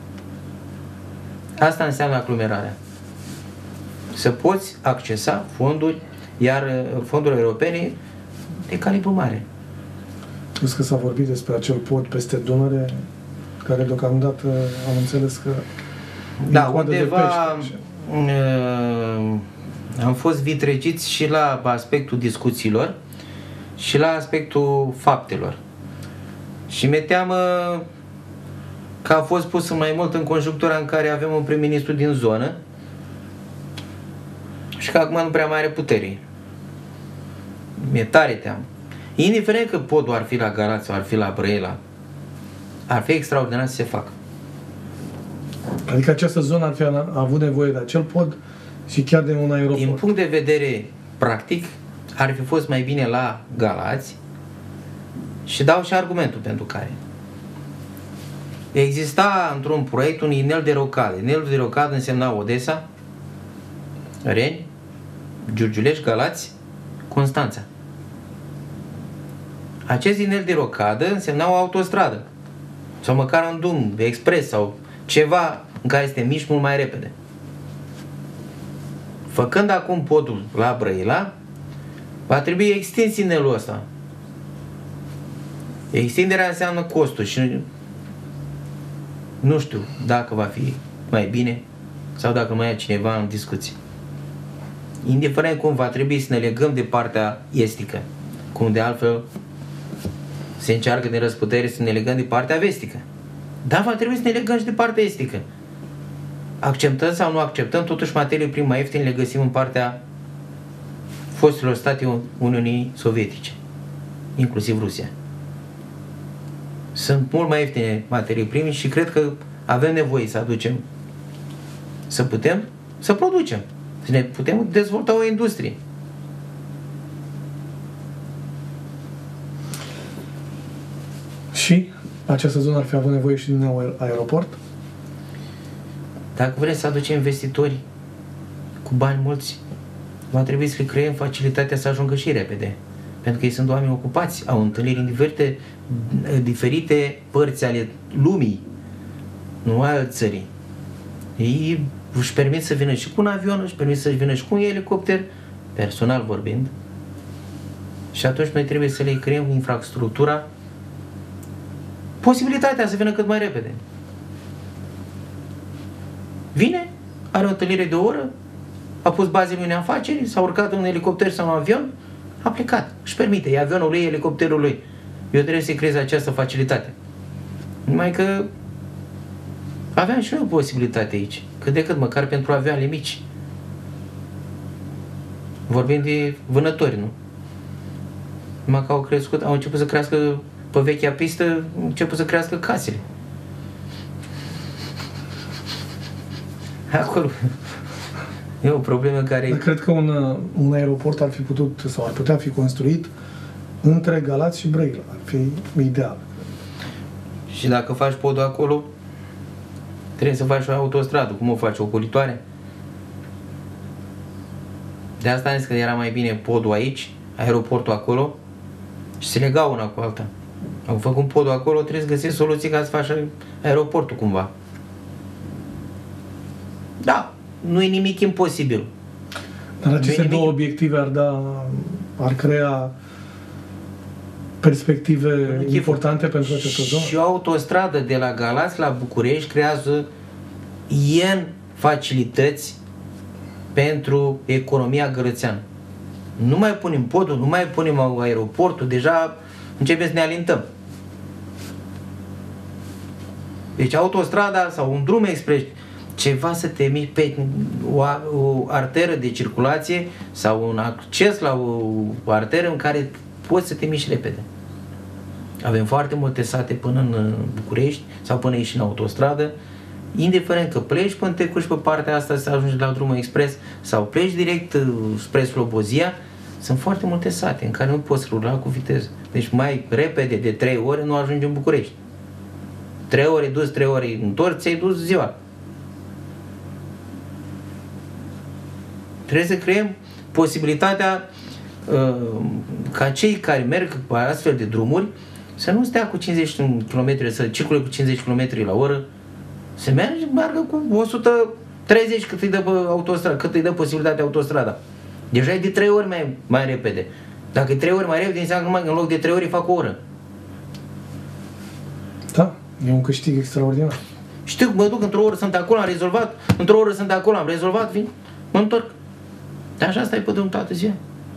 Asta înseamnă aglomerarea. Să poți accesa fonduri, iar fonduri europene de calibru mare. Știți că s-a vorbit despre acel pod peste Dunăre, care deocamdată am înțeles că da, undeva pește, uh, am fost vitregiți și la aspectul discuțiilor și la aspectul faptelor. Și mi-e teamă că a fost pus mai mult în conjunctura în care avem un prim-ministru din zonă și că acum nu prea mai are putere. Mi-e tare teamă. Indiferent că podul ar fi la Galați sau ar fi la Brăila, ar fi extraordinar să se facă. Adică această zonă ar fi avut nevoie de acel pod și chiar de un aeroport. Din punct de vedere practic, ar fi fost mai bine la Galați și dau și argumentul pentru care. Exista într-un proiect un inel de rocadă. Inelul de rocadă însemna Odessa, Reni, Giurgiulești, Galați, Constanța. Acest inel de rocadă însemna o autostradă sau măcar un drum de expres sau ceva în care să te miști mult mai repede. Făcând acum podul la Brăila, va trebui extins inelul ăsta. Extinderea înseamnă costuri și nu știu dacă va fi mai bine sau dacă mai e cineva în discuție. Indiferent cum, va trebui să ne legăm de partea estică, cum de altfel se încearcă de răzputere să ne legăm de partea vestică. Dar va trebui să ne legăm și de partea estică. Acceptăm sau nu acceptăm, totuși materiile prime mai ieftine le găsim în partea fostilor state Uniunii Sovietice, inclusiv Rusia. Sunt mult mai ieftine materii prime și cred că avem nevoie să aducem, să putem să producem, să ne putem dezvolta o industrie. Și această zonă ar fi avut nevoie și din un aeroport? Dacă vrem să aducem investitori cu bani mulți, va trebui să le creăm facilitatea să ajungă și repede. Pentru că ei sunt oameni ocupați, au întâlniri în diferite, diferite părți ale lumii, nu ale țării. Ei își permit să vină și cu un avion, își permit să vină și cu un elicopter, personal vorbind. Și atunci noi trebuie să le creăm infrastructura, posibilitatea să vină cât mai repede. Vine, are o întâlnire de o oră, a pus bazele unei afaceri, s-a urcat în un elicopter sau un avion, a plecat. Își permite, e avionul lui, e elicopterul lui. Eu trebuie să-i creez această facilitate. Numai că aveam și noi o posibilitate aici. Cât de cât, măcar pentru avioane mici. Vorbim de vânători, nu? Numai că au crescut, au început să crească pe vechea pistă, au început să crească casele. Acolo. E o problemă care... Dar cred că un, un aeroport ar fi putut, sau ar putea fi construit între Galați și Brăila. Ar fi ideal. Și dacă faci podul acolo, trebuie să faci o autostradă. Cum o faci? O ocolitoare? De asta am zis că era mai bine podul aici, aeroportul acolo și se legau una cu alta. Au făcut podul acolo, trebuie să găsești soluții ca să faci aeroportul cumva. Da, nu e nimic imposibil. Dar aceste două obiective ar da, ar crea perspective importante pentru această zonă. Și o autostradă de la Galați la București creează ien facilități pentru economia gărățeană. Nu mai punem podul, nu mai punem aeroportul, deja începem să ne alintăm. Deci autostrada sau un drum expres, ceva să te miști pe o, o arteră de circulație sau un acces la o arteră în care poți să te miști repede. Avem foarte multe sate până în București sau până aici în autostradă, indiferent că pleci până te cuși pe partea asta să ajungi la drumul expres sau pleci direct spre Slobozia, sunt foarte multe sate în care nu poți rula cu viteză. Deci mai repede de trei ore nu ajungi în București. trei ore dus, trei ore întors, ți-ai dus ziua. Trebuie să creăm posibilitatea uh, ca cei care merg pe astfel de drumuri să nu stea cu cincizeci de kilometri, să circule cu cincizeci de kilometri la oră, să merge, meargă cu o sută treizeci cât îi dă pe autostrada, cât îi dă posibilitatea autostrada. Deja e de trei ori mai, mai repede. Dacă e trei ori mai repede, înseamnă numai că în loc de trei ori fac o oră. Da, e un câștig extraordinar. Știu, mă duc într-o oră, sunt acolo, am rezolvat, într-o oră sunt acolo, am rezolvat, vin, mă întorc. Dar așa stai pe drum toată ziua.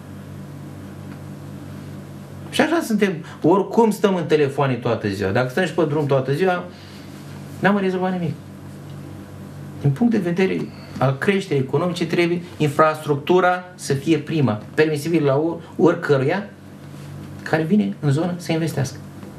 Și așa suntem, oricum stăm în telefoane toată ziua. Dacă stăm și pe drum toată ziua, n-am rezolvat nimic. Din punct de vedere al creșterii economice, trebuie infrastructura să fie prima, permisibil la oricăruia care vine în zonă să investească.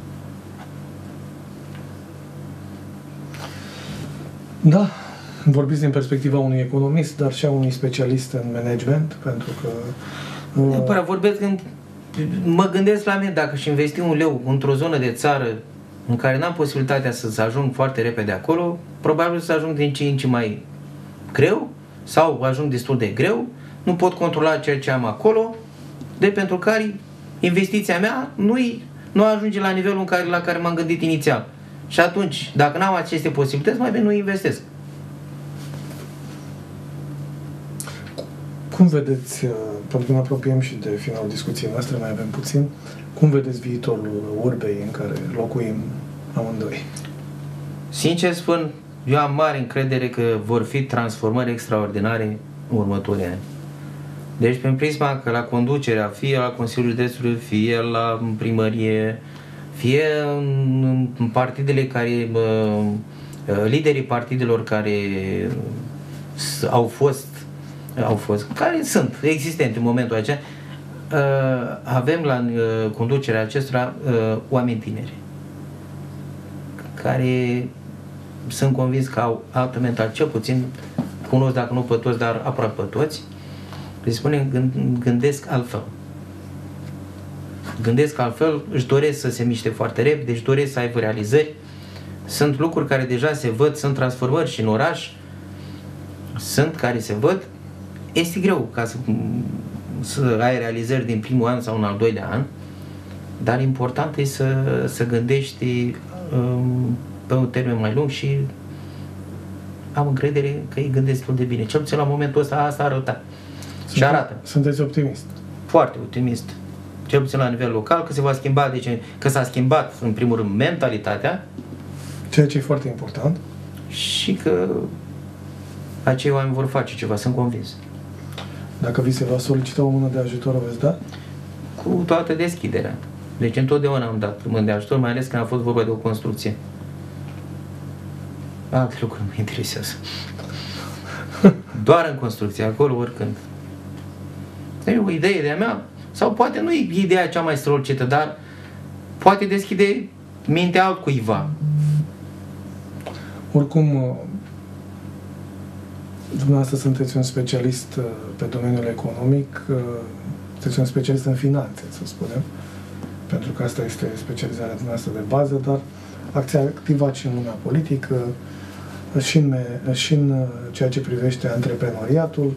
Da, vorbiți din perspectiva unui economist, dar și a unui specialist în management, pentru că... Uh... Neapărat, vorbesc când mă gândesc la mine, dacă își investi un leu într-o zonă de țară în care n-am posibilitatea să, să ajung foarte repede acolo, probabil să ajung din ce în ce mai greu sau ajung destul de greu, nu pot controla ceea ce am acolo, de pentru care investiția mea nu, nu ajunge la nivelul în care, la care m-am gândit inițial. Și atunci, dacă n-am aceste posibilități, mai bine nu investesc. Cum vedeți, pentru că ne apropiem și de finalul discuției noastre, mai avem puțin, cum vedeți viitorul urbei în care locuim amândoi? Sincer spun, eu am mare încredere că vor fi transformări extraordinare în următorii ani. Deci, prin prisma că la conducerea, fie la Consiliul Județului, fie la primărie, fie în, în partidele care, liderii partidelor care au fost, au fost, care sunt existente în momentul acesta, avem la conducerea acestora oameni tineri care sunt convins că au altă mental, cel puțin cunosc, dacă nu pe toți, dar aproape pe toți, le spunem, gândesc altfel. Gândesc altfel, își doresc să se miște foarte repede, își doresc să aibă realizări. Sunt lucruri care deja se văd, sunt transformări și în oraș, sunt care se văd. Este greu ca să, să ai realizări din primul an sau în al doilea an, dar important e să, să gândești um, pe un termen mai lung și am încredere că îi gândesc destul de bine. Cel puțin la momentul ăsta asta arăta. Și arată. Sunteți optimist? Foarte optimist. Cel puțin la nivel local, că se va schimba, deci că s-a schimbat în primul rând mentalitatea. Ceea ce e foarte important. Și că acei oameni vor face ceva, sunt convins. Dacă vi se va solicita o mână de ajutor, o veți da? Cu toată deschiderea. Deci întotdeauna am dat mână de ajutor, mai ales când a fost vorba de o construcție. Alte lucruri mă interesează. Doar în construcție, acolo oricând. E o idee de-a mea, sau poate nu e ideea cea mai strălucită, dar poate deschide mintea altcuiva. Oricum, Dumneavoastră sunteți un specialist pe domeniul economic, sunteți un specialist în finanțe, să spunem, pentru că asta este specializarea dumneavoastră de bază, dar ați activat și în lumea politică, și în, și în ceea ce privește antreprenoriatul,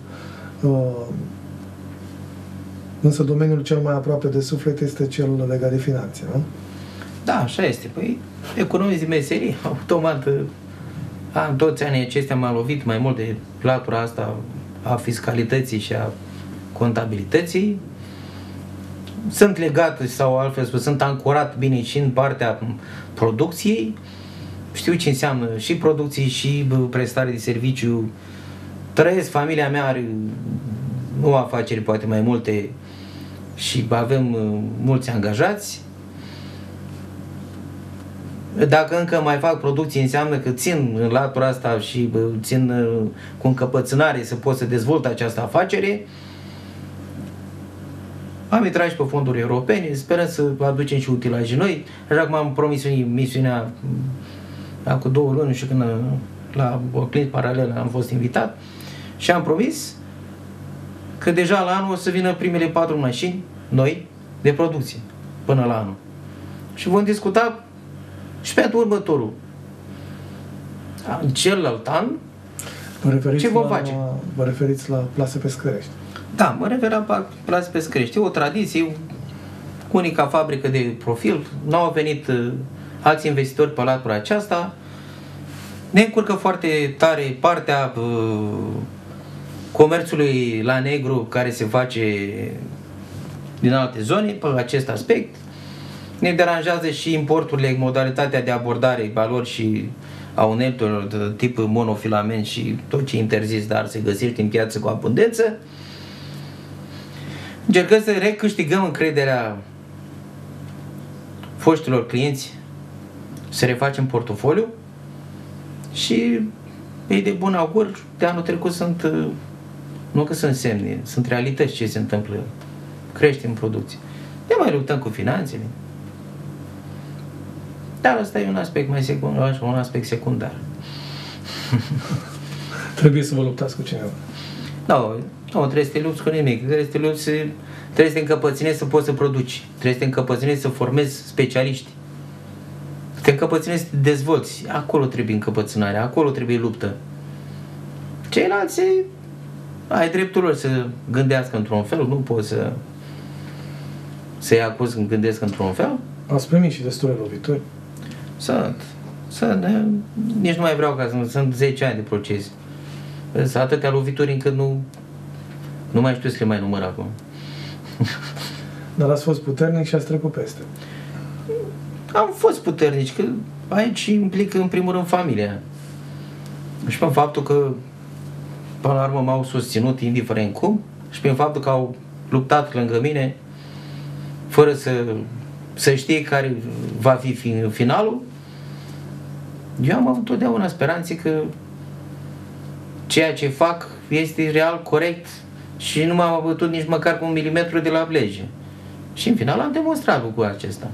însă domeniul cel mai aproape de suflet este cel legat de finanțe, nu? Da, așa este. Păi, economii de meserie, automat, în toți anii acestea m-a lovit mai mult de latura asta a fiscalității și a contabilității. Sunt legat, sau altfel spus, sunt ancorat bine și în partea producției. Știu ce înseamnă și producție și prestare de serviciu. Trăiesc, familia mea are nu afaceri, poate mai multe, și avem mulți angajați. Dacă încă mai fac producție, înseamnă că țin în latura asta și țin cu încăpățânare să pot să dezvolt această afacere. Am intrat și pe fonduri europene, sperăm să aducem și utilaje noi. Așa cum am promis misiunea acum două luni și când la o client paralelă am fost invitat și am promis că deja la anul o să vină primele patru mașini noi de producție până la anul. Și vom discuta și pentru următorul. În celălalt an, vă ce vom la, face? Vă referiți la plase pescărești? Da, mă referam la plase pescărești. E o tradiție, unica fabrică de profil. N-au venit uh, alți investitori pe latura aceasta. Ne încurcă foarte tare partea uh, comerțului la negru care se face din alte zone, pe acest aspect. Ne deranjează și importurile, modalitatea de abordare, valori și a uneltelor de tip monofilament și tot ce e interzis, dar se găsește în piață cu abundență. Încercăm să recâștigăm încrederea foștilor clienți, să refacem portofoliu și ei de bun augur de anul trecut sunt, nu că sunt semne, sunt realități ce se întâmplă. Creștem producție. Ne mai luptăm cu finanțele. Dar ăsta e un aspect mai secundar, un aspect secundar. Trebuie să vă luptați cu cineva. Nu, nu, trebuie să te lupți cu nimic. Trebuie să te lupți, trebuie să te încăpățânezi să poți să produci. Trebuie să te încăpățânezi să formezi specialiști. Să te încăpățânezi să te dezvolți. Acolo trebuie încăpățânarea, acolo trebuie luptă. Ceilalți ai dreptul lor să gândească într-un fel, nu poți să să-i acuz când gândesc într-un fel. Ați primit și destule lovituri? Sunt. Sunt. Nici nu mai vreau ca să... Sunt zece ani de proces. Sunt atâtea lovituri încât nu... Nu mai știu să le mai număr acum. Dar ați fost puternic și ați trecut peste. Am fost puternic, că aici implică în primul rând familia. Și prin faptul că până la urmă m-au susținut indiferent cum și prin faptul că au luptat lângă mine fără să, să știe care va fi finalul, eu am avut totdeauna speranțe că ceea ce fac este real, corect și nu m-am abătut nici măcar cu un milimetru de la lege. Și în final am demonstrat lucrul acesta.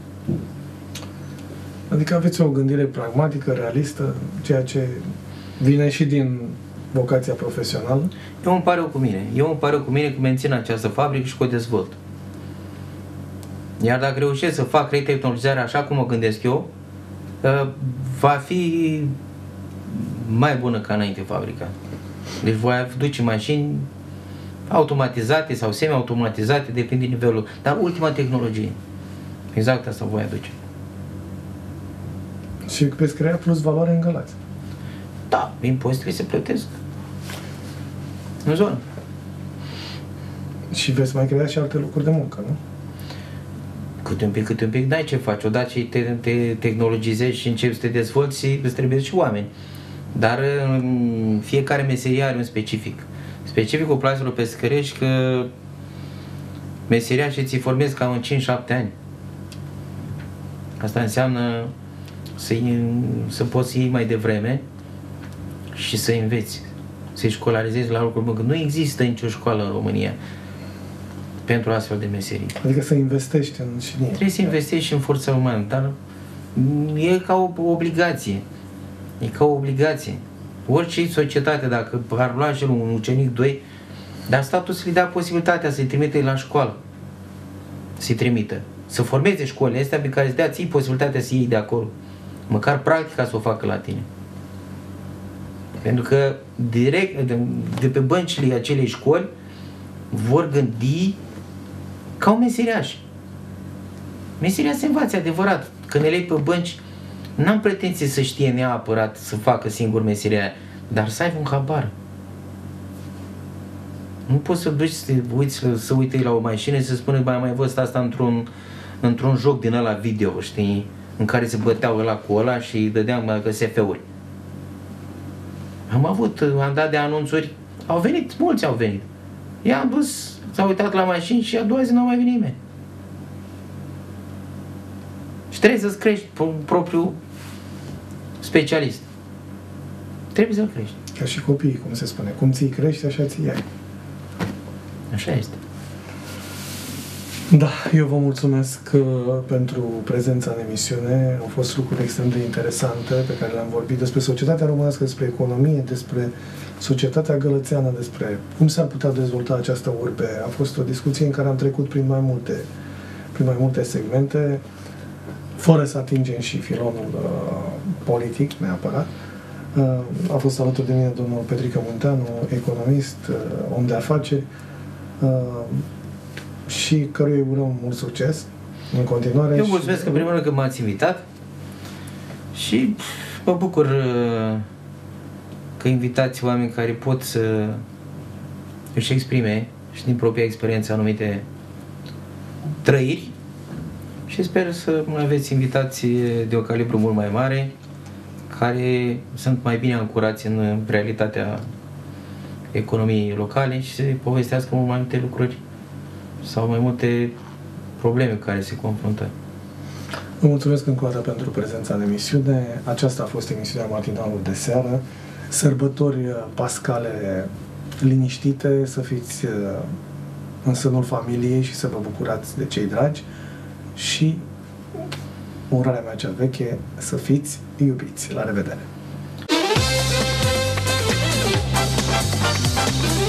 Adică aveți o gândire pragmatică, realistă, ceea ce vine și din vocația profesională? Eu îmi pare cu mine. Eu îmi pare cu mine că mențin această fabrică și că o dezvolt. Iar dacă reușesc să fac retehnologizarea așa cum o gândesc eu, va fi mai bună ca înainte fabrica. Deci voi duce mașini automatizate sau semi-automatizate, depinde de nivelul, dar ultima tehnologie. Exact asta voi aduce. Și veți crea plus valoare în Galați. Da, impozitele se plătesc în zonă. Și veți mai crea și alte locuri de muncă, nu? Câte un pic, câte un pic, n-ai ce faci. Odată ce te, te tehnologizezi și începi să te dezvolți, îți trebuie și oameni. Dar fiecare meserie are un specific. Specificul plaselor pescărești că meseria și ți formezi cam în cinci șapte ani. Asta înseamnă să, să poți să iei mai devreme și să înveți, să-i școlarizezi la lucruri bune. Nu există nicio școală în România pentru astfel de meserii. Adică să investești în știință. Trebuie să investești și în forța umană, dar e ca o obligație. E ca o obligație. Orice societate, dacă ar lua și un ucenic, doi, dar statul să-i dea posibilitatea să-i trimite la școală. Să-i trimită. Să formeze școlile astea pe care îți dea ții posibilitatea să iei de acolo. Măcar practica să o facă la tine. Pentru că direct, de, de pe băncile acelei școli, vor gândi ca un meseriaș. Meseria se învață, adevărat. Când elei pe bănci, n-am pretenție să știe neapărat să facă singur meseria aia, dar să aibă un habar. Nu poți să duci să uiți, să uite la o mașină și să spună, mai mai văzut asta într-un într-un joc din ăla video, știi, în care se băteau ăla cu ăla și îi dădeam S F-uri. Am avut, am dat de anunțuri, au venit, mulți au venit. I-am dus, s-au uitat la mașini și a doua zi n-au mai venit nimeni. Și trebuie să-ți crești propriul specialist. Trebuie să-l crești. Ca și copiii, cum se spune. Cum ți-i crești, așa ți-i ai. Așa este. Da, eu vă mulțumesc uh, pentru prezența în emisiune. Au fost lucruri extrem de interesante pe care le-am vorbit despre societatea românească, despre economie, despre societatea gălățeană, despre cum s-ar putea dezvolta această urbe. A fost o discuție în care am trecut prin mai multe, prin mai multe segmente, fără să atingem și filonul uh, politic neapărat. Uh, a fost alături de mine domnul Petrică Munteanu, economist, uh, om de afaceri, uh, și căruia îi urăm mult succes în continuare. Eu mulțumesc și... în primul rând că m-ați invitat și mă bucur că invitați oameni care pot să își exprime și din propria experiență anumite trăiri și sper să mai aveți invitații de o calibru mult mai mare care sunt mai bine ancorați în realitatea economiei locale și să povestească mult mai multe lucruri sau mai multe probleme cu care se confruntă. Vă mulțumesc încă o dată pentru prezența în emisiune. Aceasta a fost emisiunea matinală de seară. Sărbători pascale liniștite, să fiți în sânul familiei și să vă bucurați de cei dragi și urarea mea cea veche, să fiți iubiți. La revedere!